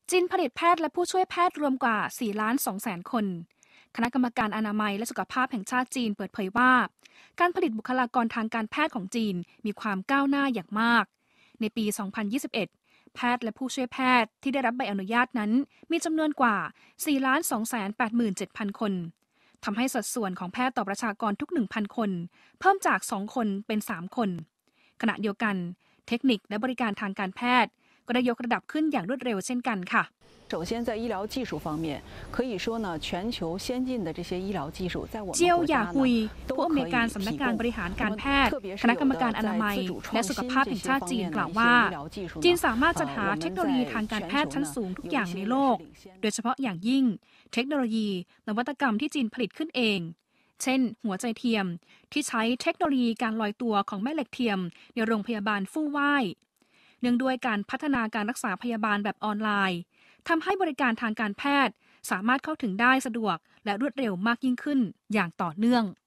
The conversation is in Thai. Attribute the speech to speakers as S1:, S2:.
S1: จีนผลิตแพทย์และผู้ช่วยแพทย์รวมกว่า 4,200,000 คน คณะกรรมการอนามัยและสุขภาพแห่งชาติจีนเปิดเผยว่าการผลิตบุคลากรทางการแพทย์ของจีนมีความก้าวหน้าอย่างมาก ในปี 2021 แพทย์และผู้ช่วยแพทย์ที่ได้รับใบอนุญาตนั้นมีจำนวนกว่า 4,287,000 คน ทำให้สัดส่วนของแพทย์ต่อประชากรทุก 1,000 คนเพิ่มจาก 2 คนเป็น 3 คน ขณะเดียวกันเทคนิคและบริการทางการแพทย์ก็ได้ยกระดับขึ้นอย่างรวดเร็วเช่นกันค่ะ
S2: 首先，在医疗技术方面，可以说呢，全球先进的这些医疗技术，在我们
S1: เจียว
S2: 国家
S1: หย่าฮุย
S2: 呢，
S1: ผู้อำนวยการสำนักงานบริหารการแพทย์คณะกรรมการอนามัยและสุขภาพแห่งชาติจีนกล่าวว่าจีนสามารถจัดหาเทคโนโลยีทางการแพทย์ชั้นสูงทุกอย่างในโลกโดยเฉพาะอย่างยิ่งเทคโนโลยีนวัตกรรมที่จีนผลิตขึ้นเองเช่นหัวใจเทียมที่ใช้เทคโนโลยีการลอยตัวของแม่เหล็กเทียมในโรงพยาบาลฟู่ว่ายเนื่องด้วยการพัฒนาการรักษาพยาบาลแบบออนไลน์ทำให้บริการทางการแพทย์สามารถเข้าถึงได้สะดวกและรวดเร็วมากยิ่งขึ้นอย่างต่อเนื่อง